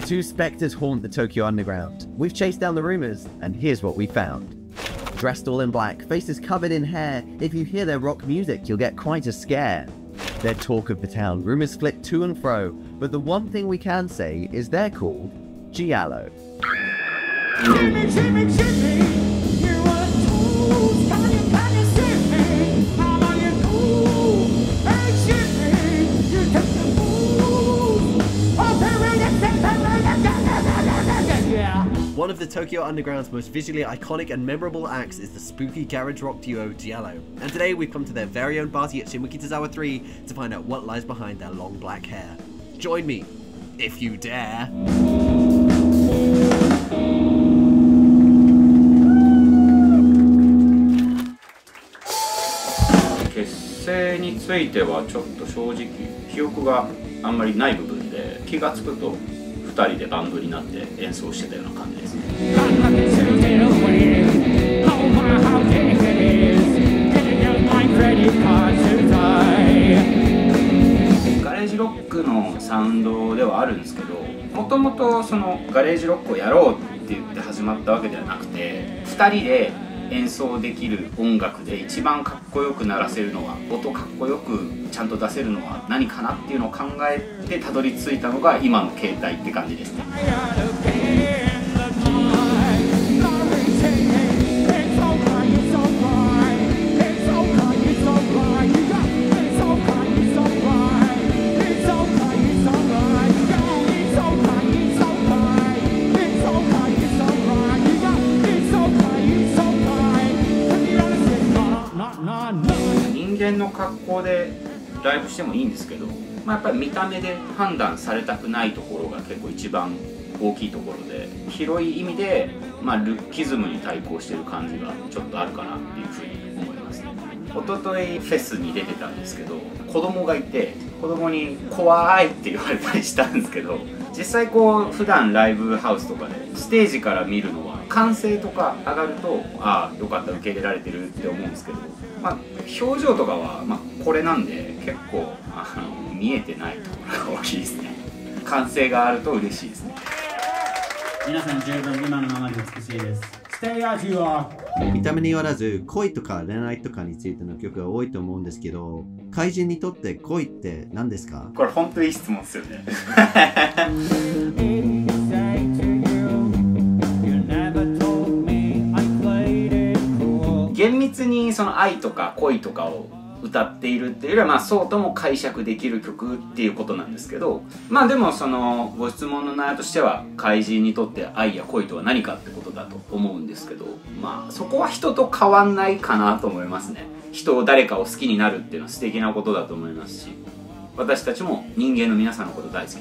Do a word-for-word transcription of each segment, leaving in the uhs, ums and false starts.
Two spectres haunt the Tokyo Underground. We've chased down the rumors, and here's what we found. Dressed all in black, faces covered in hair, if you hear their rock music, you'll get quite a scare. They're talk of the town, rumors flit to and fro, but the one thing we can say is they're called Giallo. Jimmy, Jimmy, Jimmy, you are too, can you, can you see me? How are you cool? Hey Jimmy, you take the fool. Yeah. One of the Tokyo Underground's most visually iconic and memorable acts is the spooky garage rock duo Giallo. And today we've come to their very own party at Shimokitazawa three to find out what lies behind their long black hair. Join me, if you dare. 結成についてはちょっと正直記憶があんまりない部分で、気がつくとふたりでバンドになって演奏してたような感じですね。ガレージロックのサウンドではあるんですけど、もともとそのガレージロックをやろうって言って始まったわけではなくて、ふたりで演奏できる音楽で一番かっこよく鳴らせるのは、音かっこよくちゃんと出せるのは何かなっていうのを考えてたどり着いたのが今の形態って感じですね。人間の格好でライブしてもいいんですけど、まあ、やっぱり見た目で判断されたくないところが結構一番大きいところで、広い意味で、まあ、ルッキズムに対抗してる感じがちょっとあるかなっていうふうに思いますね。一昨日フェスに出てたんですけど、子供がいて子供に「怖い」って言われたりしたんですけど、実際こう普段ライブハウスとかでステージから見るのは歓声とか上がると、ああよかった受け入れられてるって思うんですけど、まあ、表情とかは、まあ、これなんで結構あの見えてないところが大きいですね。歓声があると嬉しいですね。 皆さん十分今のままで美しいです。Stay as you are。 見た目によらず恋とか恋愛とかについての曲が多いと思うんですけど、怪人にとって恋って何ですか？ これ本当にいい質問ですよね。厳密にその愛とか恋とかを歌っているっていうよりは、まあそうとも解釈できる曲っていうことなんですけど、まあでもそのご質問の内容としては、怪人にとって愛や恋とは何かってことだと思うんですけど、まあそこは人と変わんないかなと思いますね。人を誰かを好きになるっていうのは素敵なことだと思いますし、私たちも人間の皆さんのこと大好きです。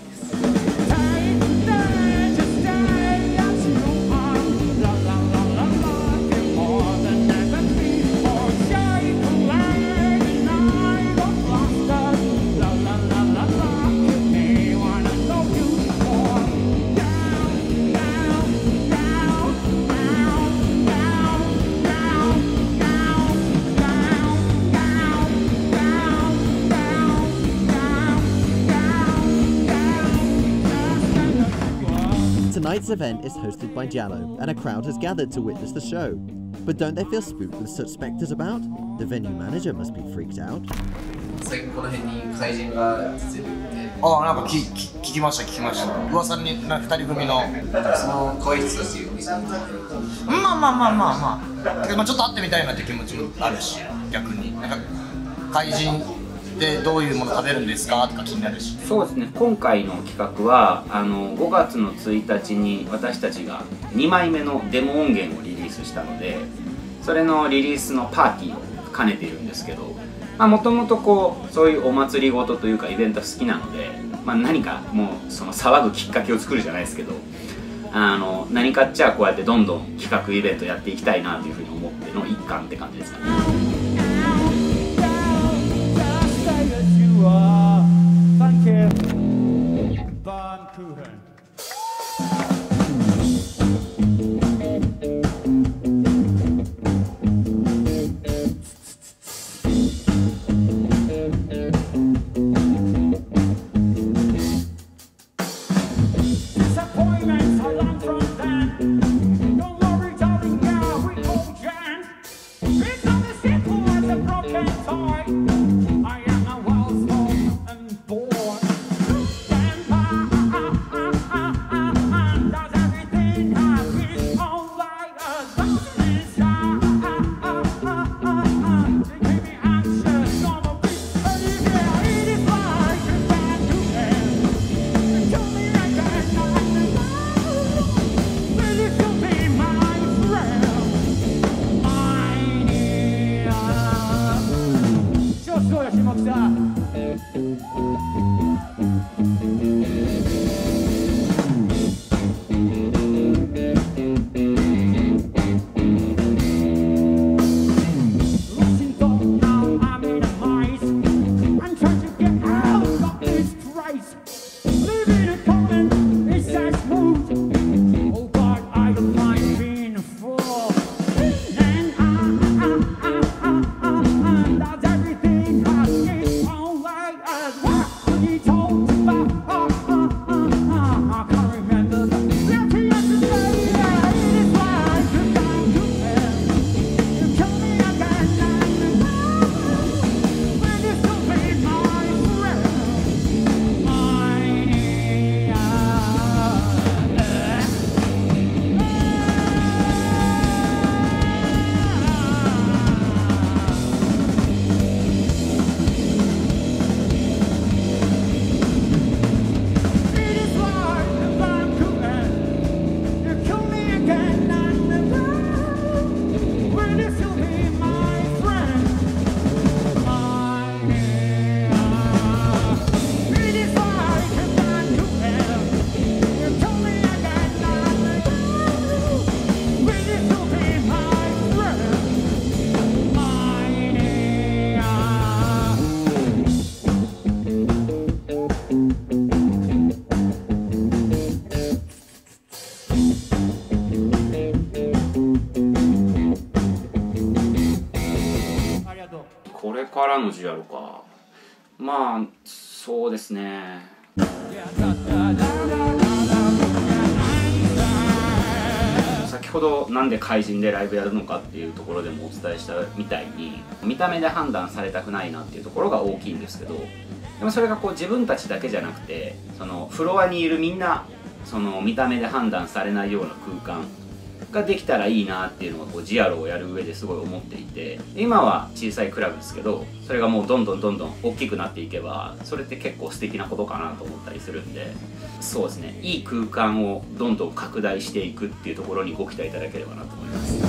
Tonight's event is hosted by Giallo, and a crowd has gathered to witness the show. But don't they feel spooked with such spectres about? The venue manager must be freaked out. 最近この辺に怪人が出てるって。 ああ、なんかきき聞きました聞きました。噂になふたり組のその可愛い人たちを見せてみたい。 まあまあまあまあまあ。まあちょっと会ってみたいなって気持ちもあるし、逆になんか怪人でどういうもの食べるんですかとか気になるし。 そうですね、今回の企画はあのごがつのついたちに私たちがにまいめのデモ音源をリリースしたので、それのリリースのパーティーを兼ねているんですけど、もともとこうそういうお祭りごとというかイベント好きなので、まあ、何かもうその騒ぐきっかけを作るじゃないですけど、あの何かっちゃこうやってどんどん企画イベントやっていきたいなというふうに思っての一環って感じですかね。 Disappointments I learned from them. Don't worry, darling, yeah, we go jam. It's not as simple as a broken toy. I am a well-spoken and bored. Does everything have its own like a thousand inside? They give me anxious on a beat. And if yeah, it is like a bad to end. Tell me again, will you still be my friend? My dear. 調子どうよ、下北。Losing thought, now I'm in a maze. I'm trying to get out of this place. Living a common, it's that smooth. Oh God, I don't mind being a fool. And I, I, I, I, I, does everything has its own way as what we talked about. Oh, oh, oh, oh, I can't remember the beauty of the day. Yeah, it is like a time to end. You kill me again and again. Will you still be my friend? My dear. It is like a time to end. You kill me again and again. Will you still be my friend? My dear. It is like a time to end. You kill me again and again. Will you still be my friend? My dear. ありがとう。 これからのジアロか。まあそうですね。先ほどなんで怪人でライブやるのかっていうところでもお伝えしたみたいに、見た目で判断されたくないなっていうところが大きいんですけど、でもそれがこう自分たちだけじゃなくて、そのフロアにいるみんなその見た目で判断されないような空間ができたらいいなっていうのがこうジアロをやる上ですごい思っていて、今は小さいクラブですけど、それがもうどんどんどんどん大きくなっていけば、それって結構素敵なことかなと思ったりするんで、そうですね、いい空間をどんどん拡大していくっていうところにご期待いただければなと思います。